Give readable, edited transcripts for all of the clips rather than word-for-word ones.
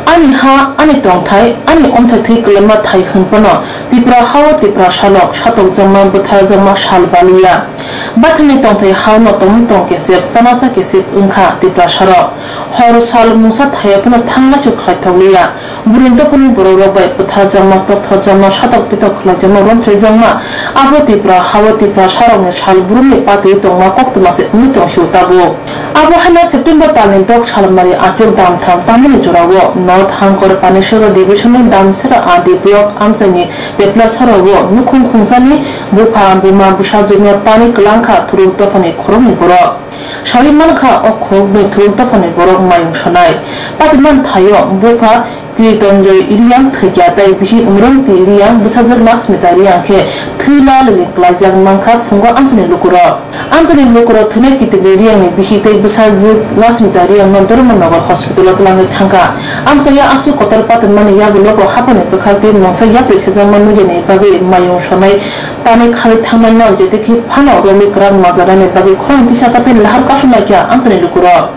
Ani ha ani tong thai ani om thai thi klema thai hunpano tipra hawa tipra shalok shatok jama buthar jama shal balia bathani tong thai haw no tong kesep chamacha kesep ungkha tipra sharo hor sal musa thai apna thangla chu khai thawliya burin to phun bororo bai buthar jama to thojama shatok pitok khla jama ron thai jama abo tipra hawa tipra sharo ne shal burun le patu tong ma kok tma se ni tong shu tabu abo hana september talin tok shalmari achur dam tham tamini jorawo North Hangkor Panisoro Division Damsera Adi Block Amsani Pepla Sarawo Nukung Kungsani Bupa Buma Busha Junior Pani Kalanka Turul Tofani Koromi Boro Shalimanka Okog Be Turul Tofani Boro Mayung Shonai Patiman Tayo Bupa Kritonjo Iriang Tejata Bihi Umrung Ti Iriang Busazak Mas Mitariang Ke Tila Lili Klazak Manka Fungo Amsani Lukuro Amsani Lukuro Tune Kitiriang Bihi Te Busazak Mas Mitariang Nondormanogal Hospital Atlangi Tangka Amsaya asu kotor patan mani ya buloko hapone pekhalti mongsa ya preseza manu jene bagi mayung shonai tane khali thangna na jete ki phano romi kran mazarane bagi khon tisakate lahar kasuna kya amsane lukuro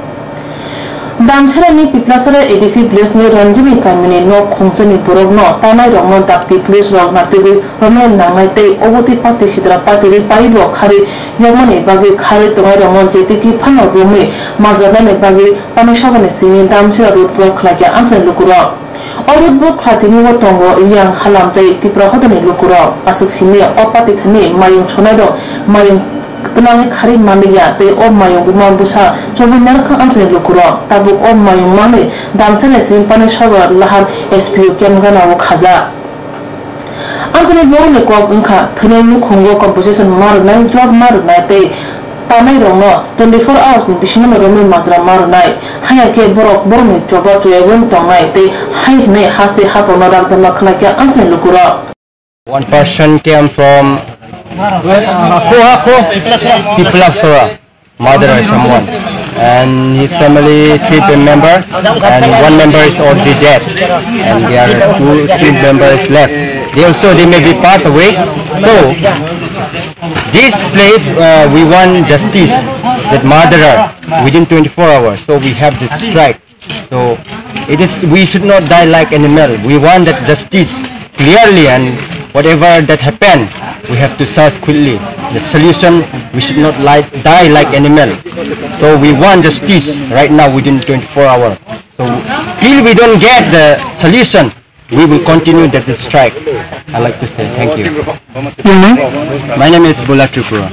Damsara ni piplasara ADC place ni ranjimi kamini no khongchani borok no tanai rongno dakti police rok nartubi romen nangai tei oboti pati sidra pati ri paibo khari yomani bagi khari tongai rongno jete ki phano romi mazarane bagi pani shogane simi damsara road block khlakya amsane lukuro Orut buk khatini wo tongo yang halam tei tipra hodani lukuro asuk simi opati thani mayung shonado mayung Tenangi khari mandiya te om mayung buma busa cobi narka amsane lukuro tabu om mayung mani damsane simpane shogar lahan SPU kemgana wo khaza amsane borne kok ungkha thene nu khongo composition marunai job marunai te tanai rongno 24 hours ni bishinama romi mazra marunai haya ke borok borme joba joyabun tongai te hai ne haste hapona rakdama khlakya amsane lukuro One person came from Piplasura, mother or someone, and his family 3 members, and 1 member is already dead, and there are 3 members left. They may be passed away. So this place we want justice, that murderer within 24 hours. So we have to strike. So we should not die like animal. We want that justice clearly, and whatever that happened, we have to search quickly. The solution, we should not die like animal. So we want justice right now within 24 hours. So till we don't get the solution, we will continue that strike. I like to say thank you. My name is Bula Tripura.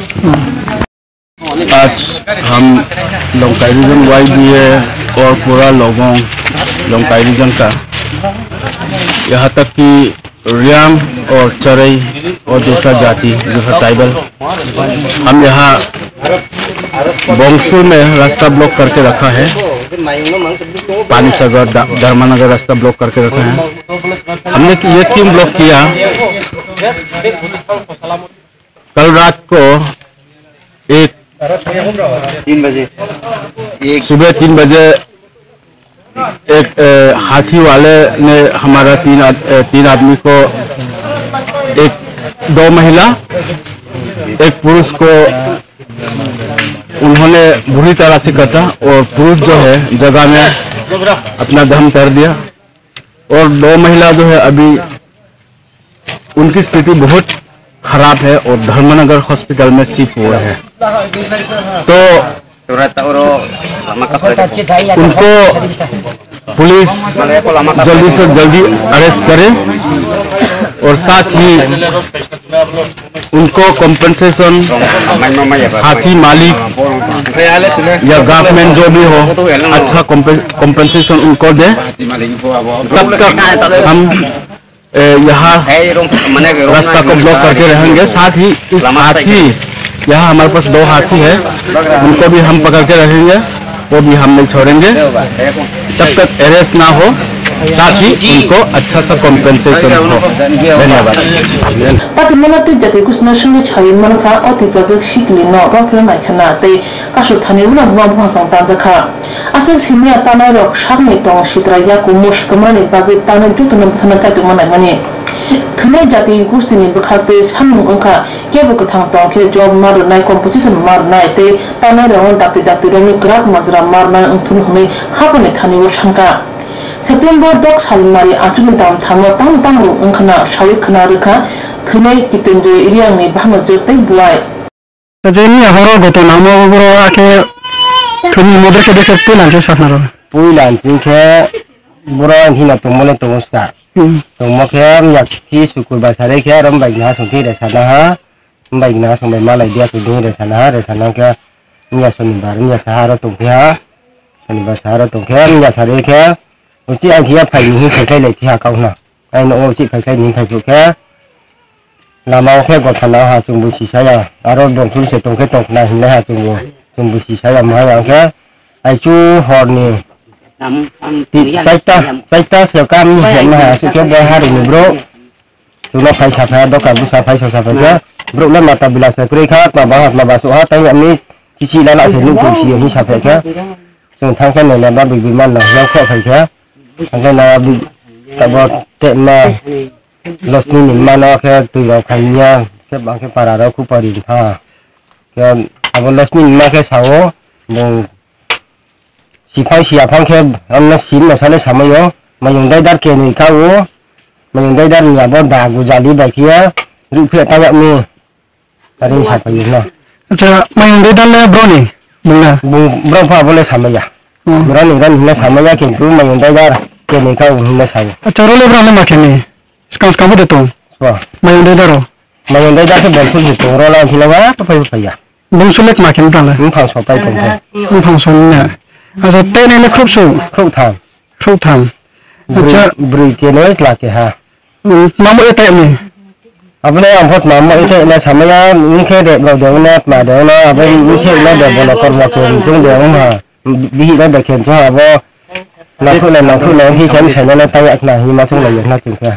आज हम Lonkai reason YBA और पूरा लोगों Lonkai reason का यहाँ तक कि रियांग और चरई और दूसरा जाति दूसरा ट्राइबल हम यहाँ बोंगसू में रास्ता ब्लॉक करके रखा है पानी सागर धर्मानगर रास्ता ब्लॉक करके रखा है हमने ये क्यों ब्लॉक किया कल रात को 3 बजे सुबह 3 बजे एक हाथी वाले ने हमारा 3 आदमी को 2 महिला 1 पुरुष को उन्होंने बुरी तरह से काटा और पुरुष जो है जगह में अपना दम कर दिया और 2 महिला जो है अभी उनकी स्थिति बहुत खराब है और धर्मनगर हॉस्पिटल में शिफ्ट हुए हैं तो उनको पुलिस जल्दी से जल्दी अरेस्ट करे और साथ ही उनको कॉम्पेंसेशन हाथी मालिक या गवर्नमेंट जो भी हो अच्छा कॉम्पेंसेशन उनको दे तब तक हम यहाँ रास्ता को ब्लॉक करके रहेंगे। साथ ही इस हाथी यहाँ हमारे पास 2 हाथी है उनको भी हम पकड़ के रहेंगे वो भी हम नहीं छोड़ेंगे तब तक अरेस्ट ना हो साथ ही उनको अच्छा सा कॉम्पेंसेशन हो। धन्यवाद। Patimanati jati kusna shungi chawi manka oti project shikli no rompre naikana te kashu thani una buma buma song tanjaka asek simia tanai rok shakni tong shitra yaku mush kamani bagi tanai jutuna bthana chatu manai mani thane jati gustini bukhate samung ungka kebu kathang tong ke job maru nai competition maru nai te tanai ron dakti romi krak mazra marna unthun huni hapani thani wo shanka September dok salmari achun dam thamo tang ro angkhana shawi khana rukha thune kitunjo iriang ni bahno jorte buai Tajeni horo goto namo bro ake thuni modre ke deke pulan je sakna ro pulan ke bro hina tumole tumuska tumokhe yak ki sukur basare ke ram bai na songki re sana ha bai na song bai malai dia tu re sana ke nya sonibar nya sahara tungkha sonibar sahara tungkha nya sare ke uci anh kia phải những cái này thì câu nào anh nó chỉ phải những cái kia làm mau khi còn thằng nào hà chung bùi xì xài à rồi đồng chú sẽ tung cái tộc này hình này hà chung bùi xì xài làm hai dạng kia anh chú họ nè chạy ta sửa cam hiện mà sự kéo bè hai đỉnh bro chúng nó phải sạp đó cả bữa sạp phải sạp kia bro lên mà tập bila sạp khác mà bà số hát tay em đi chỉ là lại sẽ nụ cười xì như sạp kia chúng thằng cái này là ba bị man là giao khổ phải kia anh na bị tập tệ mà lột ni mana ke tu lo khanya ke bang ke para ro ku pari ha ke abo lột ni ma ke sao mo si phai sia phang ke am na sim ma sale samayo ma yung dai dar ke ni ka wo ma yung dai dar ni abo da gu jali ba kia ru phe ta ya mi tari sa pa yu na acha ma yung dai dar le bro ni muna bro pha bole samaya bro ni ran na samaya ke tu ma yung dai dar ke ni ka wo na sa acha ro le bro le ma ke ni sekarang bude tu main dedaro tu bensul itu rola silawa apa ya bensulek makin tala phang so pai tu phang son ne asa tene le khrup tham acha bri ke noi la ke ha mamu ete ni apne am phot mamu ete la samaya ni khe de bro de na ma de na abe ni se la de bolo kor ma ke chung de ma bi la de khen cho abo na khu la hi cham chai na ta yak na hi ma chung la yak na chung kha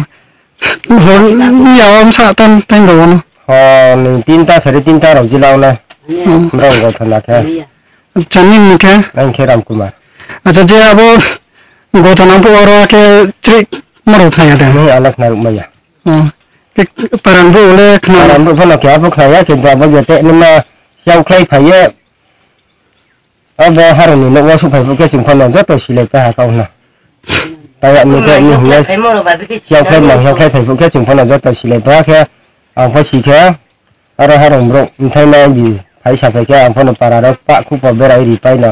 hor nhiều ông xã tan đồ nó mình tin ta sẽ tin ta rồi chỉ lâu này đâu có thằng nào thế chân nhìn cái anh kia làm cũng mà acha je abo goto nampu oro ke trik maru thaya da ni alak na rumah ya ke parambu le khna parambu pun nak apa khaya ke bapa jete ni ma yang klai phaya abo haru ni nak wasu phai ke chung phon rất là sile ka kau na tại mình cái như thế yang klai phai ke chung phon rất là sile ba ke apa sih ke ara haru bro thai na gì phải sao phải ke phon para ra pak ku pa berai di pai na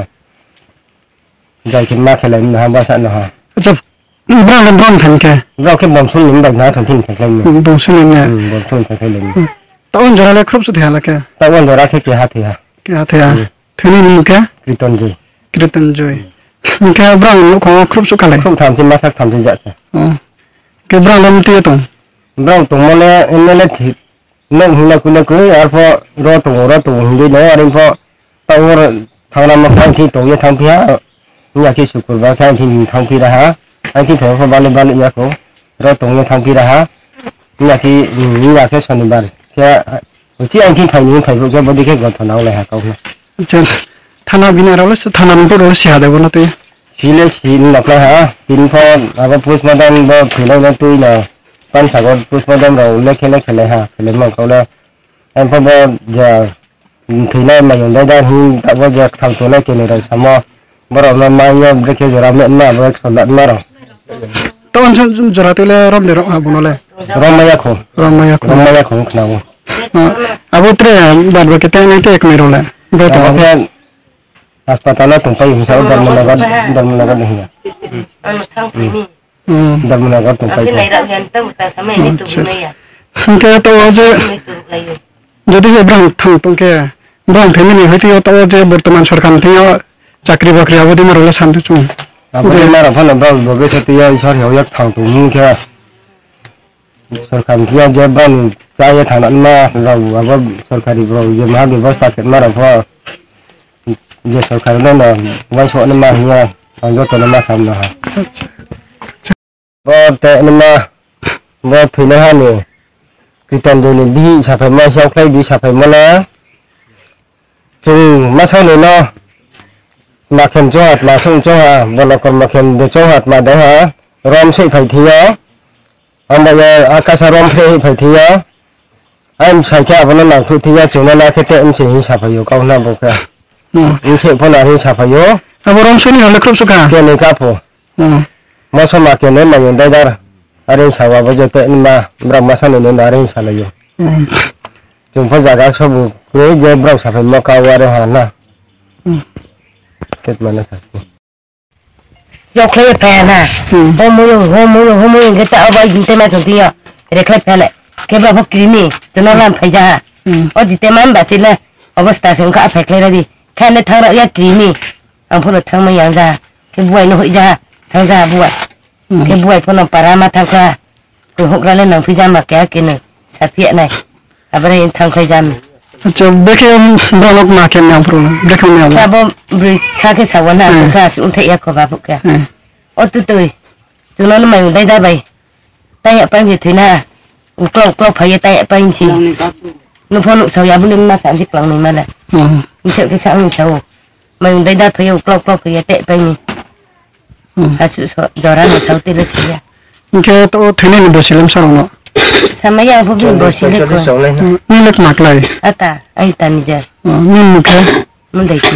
dai kin ma khela ni ha ba sa na ha chụp bron thành ke เราแค่บอมซุนหนึ่งแบบนั้นทั้งที่ทั้งเลย bom sun ne บอมซุนทั้งเลย ta on jara le khrop su thya la ke แต่วันเดียวเราแค่เกี่ยหาเถีย ke thya thuni ni ke กริตนจี kritan joy ke bron lo ko khrop su kale คงทำที่มาสักทำที่จะใช่ ke bron lam ti to เราตรงมาเลยนี่เลยที่นั่งหินละคุณละคุณอาพอรอตรงหินดีเนาะอะไรพอตัวทางเรามาฟังที่ตรงยังทำพิฮะอยากที่สุขุมว่าแค่ที่ทำพิฮะไอ้ที่ผมเขาบาลีอยากเขารอตรงยังทำพิฮะอยากที่สนิบาร์แค่ที่ไอ้ที่ใครนี่ใครรู้จะบดีแค่ก่อนทนเอาเลยฮะเขาเนี่ย chen thana bina ro le thana mpo ro sia de bona te ชีเลชีนหนักเลยฮะกินพอแล้วพุทธมาดันบ่ถือแล้วตุ้ยเนาะปั้นสากพุทธมาดันเราเล็กเลยฮะเลยมันเขาเลยไอ้พอบ่จะถือแล้วมาอย่างได้หินแต่ว่าจะทำตัวเล็กเกินเลยสมอบ่เรามาไม่ยอมเล็กจะเราไม่มาบ่สนละมาเรา ta on jara te le rom le ro abono le เราไม่อยากคง rom ma yak ขนาด abo tre bad ba ke te ne te ek me ro le go to แค่hospitalตรงไปหินเสาดันมันก็นี่ ดันมันก็ตรงไป ke to je যদি je brang thang tong ke brang family hoiti to je bortoman sarkar thio chakri bakri abodi mar le santu chu เรามาเราพันเราบอกว่าที่ยังชอบเหยักทางตรงนี้แค่สกัดที่ยังจะบ้านใจทางนั้นมาเราว่าสกัดเราจะมาดูว่าสกัดมาเราพอจะสกัดนั่นน่ะวันศุกร์นั่นมาเฮียวันศุกร์นั่นมาซ้ำนะฮะว่าแต่นั่นมาว่าถึงนะฮะนี่คือตอนเดินดีชาไฟมาเช่าใครดีชาไฟมาแล้วจึงมาเช่าเลยเนาะมาเข็นจอดมาส่งจอดวันละคนมาเข็นเดี๋ยวจอดมาเดี๋ยวฮะรอมสิไฟเทียอันเดียวอากาศรอมเพลไฟเทียไอ้ใส่แค่วันนั้นหลังคือเทียจุดนั้นแค่เตะมันสิหิชาพายุเขาหน้าบุกแค่อินเสพพนันหิชาพายุ abo rom suni le khrop su ka แค่นี้ครับผม Masa makin ni mayung dadar. Arin sawa baca te ni ma masa ni arin salayu. Jumpa jaga sabu. Ni je sampai maka wari hana. Ket mana sasku. Yo klep pena. Homo kita awal jinte masuk dia. Reklep pena. Keba bukini. Jonolan payah. Oh jite man baca le. Awastas engkau apa klera di. Kan thang rakyat kini. Ampun thang yang za. Kebuai no hija. Thang za buat. Kebuai pun para matang kah. Kehukra le nang pijama kaya kini. Sapiak nai. Abang yang thang kajam. Macam bekem balok makan yang perlu. Bekem yang. Kabo beri sakit sawana kas untuk ia kau bapak kah. Oh tu. Jangan main dai bai. Dai apa yang thina. Uklau payah dai apa yang si. Nufonu saya boleh masak si kelang ni mana. Misal kisah ni tahu. Main dai payah uklau payah dai apa ini. Hasil joran masau tilis dia. Mungkin tu thina ni bersilam sarong. Sama yang aku pun bersilam. Ni lek maklai. Ata, ai tanija. Ni mungkin. Mendaiki.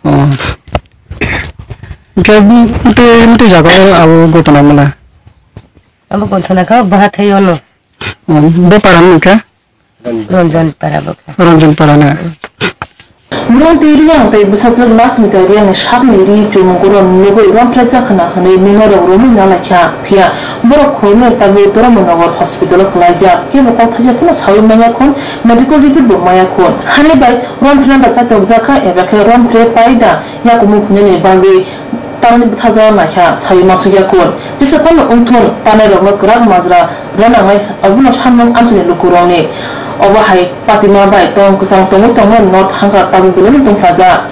Mungkin itu jaga aku gotong mana. Apa gotong kau bahat hayono. Beparan mungkin. Ronjon para bukan. Ronjon para na. Murang tiri yang tay besar last meter yang shak niri cuma kurang logo iram pelajar kena hendak minor romi nala kya pia borok khone tabi tora menogor hospital kelaja ke bokal thaja pun sawi maya kon medical report bo maya kon hane bai ram phna da cha tok zaka eba ke ram phre paida ya kumu phne ne bagi tangan bethaja na kya sawi maksu ya kon jisa kon unthon tanai rogno krak mazra rana ngai abuno samang amjene lukurong ne obahai Fatima bai tong kusang tongu not hangka tabu belum tong plaza